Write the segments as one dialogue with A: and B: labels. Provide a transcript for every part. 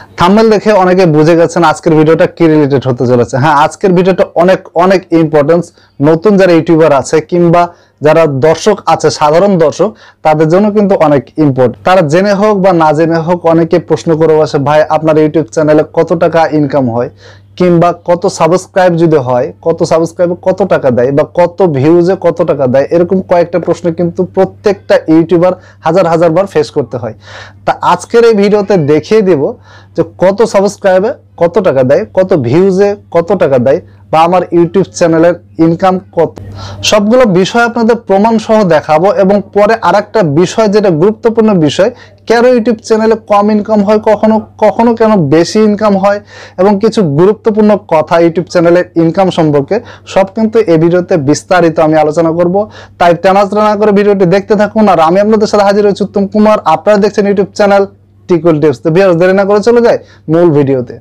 A: Thumbnail দেখে অনেকে বুঝে গেছেন আজকের ভিডিওটা কি রিলেটেড হতে চলেছে। হ্যাঁ, আজকের ভিডিওটা অনেক অনেক ইম্পর্টেন্স। নতুন যারা ইউটিউবার আছে কিংবা যারা দর্শক আছে, সাধারণ দর্শক, তাদের জন্য কিন্তু অনেক ইম্পর্টেন্ট। তারা জেনে হোক বা না জেনে হোক অনেকে প্রশ্ন করে বসে, ভাই আপনার ইউটিউব চ্যানেলে কত টাকা ইনকাম হয়, কিংবা কত সাবস্ক্রাইব যদি হয়, কত সাবস্ক্রাইবে কত টাকা দেয়, বা কত ভিউজে কত টাকা দেয়। এরকম কয়েকটা প্রশ্ন কিন্তু প্রত্যেকটা ইউটিউবার হাজার হাজার বার ফেস করতে হয়। তা আজকের এই ভিডিওতে দেখিয়ে দেব যে কত সাবস্ক্রাইবে কত টাকা দেয়, কত ভিউজে কত টাকা দেয়, বা আমার ইউটিউব চ্যানেলের ইনকাম কত। সবগুলো বিষয় আপনাদের প্রমাণ সহ দেখাবো। এবং পরে আরেকটা বিষয়, যেটা গুরুত্বপূর্ণ বিষয়, কেন ইউটিউব চ্যানেলে কম ইনকাম হয়, কখনো কখনো কেন বেশি ইনকাম হয়, এবং কিছু গুরুত্বপূর্ণ কথা ইউটিউব চ্যানেলের ইনকাম সম্পর্কে সব কিন্তু এই ভিডিওতে বিস্তারিত আমি আলোচনা করব। তাই টানাচড়া না করে ভিডিওটি দেখতে থাকুন। আর আমি আপনাদের সাথে হাজির হয়েছি উত্তম কুমার, আপনারা দেখছেন ইউটিউব চ্যানেল টিকুল টিপস। তো ভিউয়ার্স, দেরি না করে চলে যায় মূল ভিডিওতে।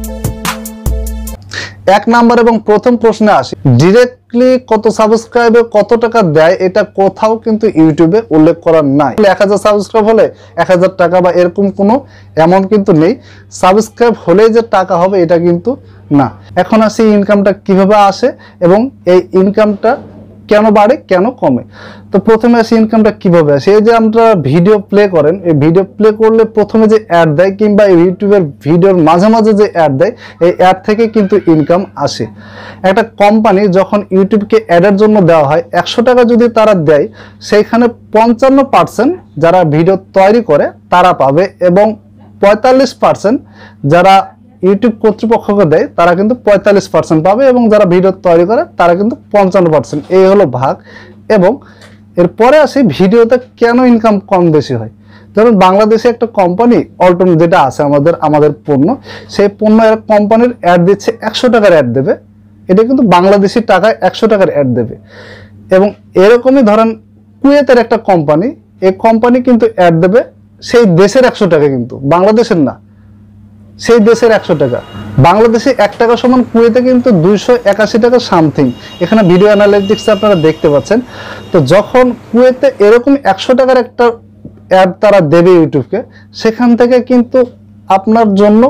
A: এক নাম্বার এবং প্রথম প্রশ্নে আসি, ডিরেক্টলি কত সাবস্ক্রাইবে কত টাকা দেয়, এটা কোথাও কিন্তু ইউটিউবে উল্লেখ করা নাই। 1000 সাবস্ক্রাইব হলে 1000 টাকা বা এরকম কোনো এমন কিন্তু নেই। সাবস্ক্রাইব হলেই যে টাকা হবে এটা কিন্তু না। এখন আসি ইনকামটা কিভাবে আসে এবং এই ইনকামটা কেন বাড়ে কেন কমে। তো প্রথমে আসি ইনকামটা কিভাবে আসে। এই যে আমরা ভিডিও প্লে করেন, এই ভিডিও প্লে করলে প্রথমে যে অ্যাড দেয়, কিংবা ইউটিউবের ভিডিওর মাঝে মাঝে যে অ্যাড দেয়, এই অ্যাড থেকে কিন্তু ইনকাম আসে। একটা কোম্পানি যখন ইউটিউবকে অ্যাডের জন্য দেওয়া হয় 100 টাকা যদি তারা দেয়, সেইখানে 55% যারা ভিডিও তৈরি করে তারা পাবে, এবং 45% যারা ইউটিউব কর্তৃপক্ষকে দেয় তারা কিন্তু 45% পাবে, এবং যারা ভিডিও তৈরি করে তারা কিন্তু 55%। এই হলো ভাগ। এবং এরপরে আসি ভিডিওতে কেন ইনকাম কম বেশি হয়। ধরুন বাংলাদেশে একটা কোম্পানি অল্টন যেটা আছে আমাদের পণ্য, সেই পণ্য কোম্পানির অ্যাড দিচ্ছে 100 টাকার অ্যাড দেবে, এটা কিন্তু বাংলাদেশি টাকায় 100 টাকার অ্যাড দেবে। এবং এরকমই ধরেন কুয়েতের একটা কোম্পানি, এই কোম্পানি কিন্তু অ্যাড দেবে সেই দেশের 100 টাকা, কিন্তু বাংলাদেশের না, সেই দেশের 100 টাকা। বাংলাদেশে 1 টাকা সমান কুয়েতে কিন্তু 281 টাকা সামথিং। এখানে ভিডিও অ্যানালিটিক্স আপনারা দেখতে পাচ্ছেন। তো যখন কুয়েতে এরকম 100 টাকার একটা অ্যাড তারা দেবে ইউটিউবকে, সেখান থেকে কিন্তু আপনার জন্য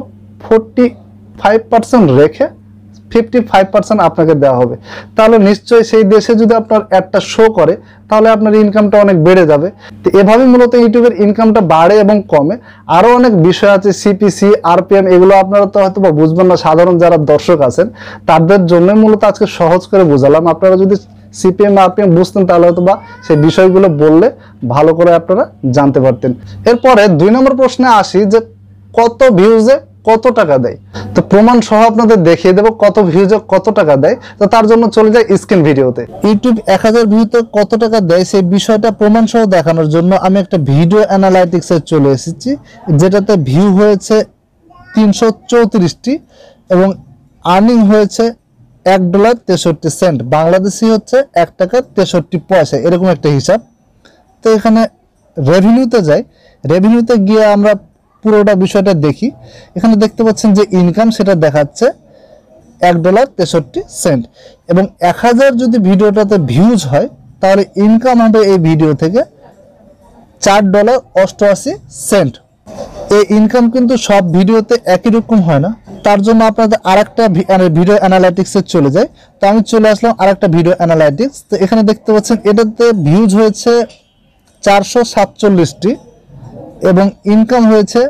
A: 45% রেখে 55% আপনাকে দেওয়া হবে। তাহলে নিশ্চয়ই সেই দেশে যদি আপনার অ্যাডটা শো করে, তাহলে আপনার ইনকামটা অনেক বেড়ে যাবে। তো এভাবে মূলত ইউটিউবের ইনকামটা বাড়ে এবং কমে। আরও অনেক বিষয় আছে, সিপিসি, আরপিএম, এগুলো আপনারা তো হয়তো বা বুঝবেন না। সাধারণ যারা দর্শক আছেন তাদের জন্য মূলত আজকে সহজ করে বোঝালাম। আপনারা যদি সিপিএম আরপিএম বুঝতেন, তাহলে হয়তো বা সেই বিষয়গুলো বললে ভালো করে আপনারা জানতে পারতেন। এরপরে 2 নম্বর প্রশ্নে আসি, যে কত ভিউজে কত টাকা দেয়। তো প্রমাণ সহ আপনাদের দেখিয়ে দেবো কত ভিউজে কত টাকা দেয়। তো তার জন্য চলে যায় স্ক্রিন ভিডিওতে। ইউটিউব 1000 ভিউতে কত টাকা দেয় সেই বিষয়টা প্রমাণ সহ দেখানোর জন্য আমি একটা ভিডিও অ্যানালাইটিক্সে চলে এসেছি, যেটাতে ভিউ হয়েছে 334টি এবং আর্নিং হয়েছে $1.63। বাংলাদেশি হচ্ছে 1 টাকা 63 পয়সা, এরকম একটা হিসাব। তো এখানে রেভিনিউতে যাই, রেভিনিউতে গিয়ে আমরা পুরোটা বিষয়টা দেখি। এখানে দেখতে পাচ্ছেন যে ইনকাম সেটা দেখাচ্ছে $1.63, এবং 1000 যদি ভিডিওটাতে ভিউজ হয়, তাহলে ইনকাম হবে এই ভিডিও থেকে $4.88। এই ইনকাম কিন্তু সব ভিডিওতে একই রকম হয় না, তার জন্য আপনাদের আরেকটা ভিডিও অ্যানালাইটিক্সে চলে যায়। তো আমি চলে আসলাম আরেকটা ভিডিও অ্যানালাইটিক্স। তো এখানে দেখতে পাচ্ছেন এটাতে ভিউজ হয়েছে 447টি এবং ইনকাম হয়েছে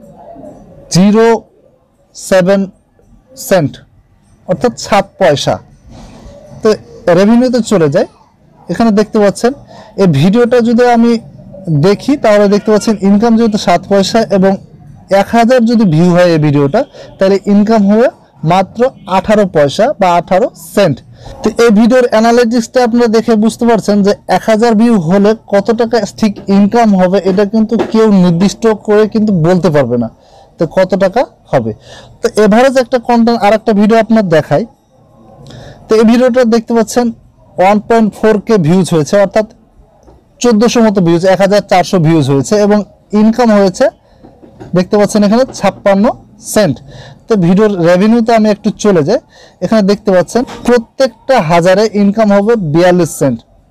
A: 0.7 সেন্ট, অর্থাৎ 7 পয়সা। তো রেভিনিউতে চলে যায়। এখানে দেখতে পাচ্ছেন এই ভিডিওটা যদি আমি দেখি, তাহলে দেখতে পাচ্ছেন ইনকাম যেহেতু 7 পয়সা এবং 1000 যদি ভিউ হয় এই ভিডিওটা, তাহলে ইনকাম হবে মাত্র 18 পয়সা বা 18 সেন্ট। তো এই ভিডিওর অ্যানালিটিক্সটা আপনারা দেখে বুঝতে পারছেন যে 1000 ভিউ হলে কত টাকা ঠিক ইনকাম হবে, এটা কিন্তু কেউ নির্দিষ্ট করে কিন্তু বলতে পারবে না তো কত টাকা হবে। তো এভারেজ একটা কন্টেন্ট আর একটা ভিডিও আপনার দেখাই। তো এই ভিডিওটা দেখতে পাচ্ছেন 1.4K ভিউজ হয়েছে, অর্থাৎ 1400 মতো ভিউজ, 1400 ভিউজ হয়েছে, এবং ইনকাম হয়েছে দেখতে পাচ্ছেন এখানে 56 সেন্ট। তো ভিডিওর রেভিনিউতে আমি একটু চলে যাই। এখানে দেখতে পাচ্ছেন প্রত্যেকটা হাজারে ইনকাম হবে 42 সেন্ট,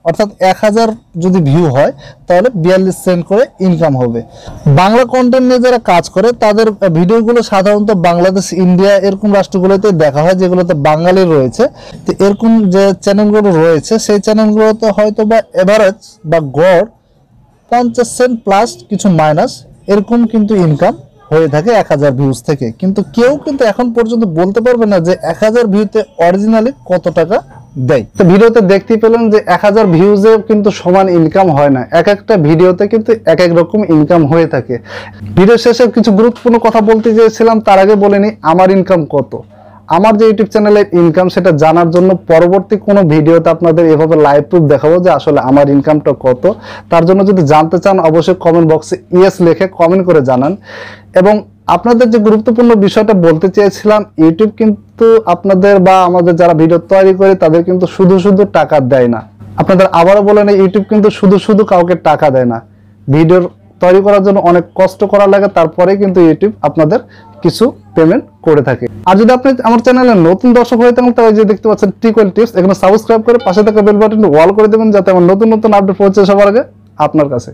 A: অর্থাৎ 1000 যদি ভিউ হয় তাহলে 42 সেন্ট করে ইনকাম হবে। বাংলা কন্টেন্ট নিয়ে যারা কাজ করে তাদের ভিডিওগুলো সাধারণত বাংলাদেশ, ইন্ডিয়া এরকম রাষ্ট্রগুলোতে দেখা হয় যেগুলোতে বাঙালি রয়েছে। তো এরকম যে চ্যানেলগুলো রয়েছে সেই চ্যানেলগুলোতে হয়তো বা এভারেজ বা গড় 50 সেন্ট প্লাস কিছু মাইনাস এরকম কিন্তু ইনকাম হয়ে থাকে 1000 ভিউজ থেকে। কিন্তু কেউ কিন্তু এখন পর্যন্ত বলতে পারবে না যে 1000 ভিউতে অরিজিনালি কত টাকা দেয়। তো ভিডিওতে দেখতে পেলেন যে 1000 ভিউজে কিন্তু সমান ইনকাম হয় না, এক একটা ভিডিওতে কিন্তু এক এক রকম ইনকাম হয়ে থাকে। ভিডিও শেষে কিছু গুরুত্বপূর্ণ কথা বলতে চেয়েছিলাম, তার আগে বলে নিই আমার ইনকাম কত। আমার যে ইউটিউব চ্যানেলের ইনকাম সেটা জানার জন্য পরবর্তী কোনো ভিডিওতে আপনাদের এভাবে লাইভ প্রুফ দেখাবো যে আসলে আমার ইনকামটা কত। তার জন্য যদি জানতে চান অবশ্যই কমেন্ট বক্সে ইয়েস লিখে কমেন্ট করে জানান। এবং আপনাদের যে গুরুত্বপূর্ণ বিষয়টা বলতে চেয়েছিলাম, ইউটিউব কিন্তু আপনাদের বা আমাদের যারা ভিডিও তৈরি করে তাদের কিন্তু শুধু শুধু টাকা দেয় না। আপনাদের আবারও বলে নেই, ইউটিউব কিন্তু শুধু শুধু কাউকে টাকা দেয় না। ভিডিওর তৈরি করার জন্য অনেক কষ্ট করা লাগে, তারপরে কিন্তু ইউটিউব আপনাদের কিছু পেমেন্ট করে থাকে। আর যদি আপনি আমার চ্যানেলে নতুন দর্শক হয়ে থাকেন তাহলে যে দেখতে পাচ্ছেন টিকওয়েল টিপস, এখানে সাবস্ক্রাইব করে পাশে থাকা বেল বাটনটি অল করে দেবেন যাতে আমার নতুন নতুন আপডেট পৌঁছে সবার আগে আপনার কাছে।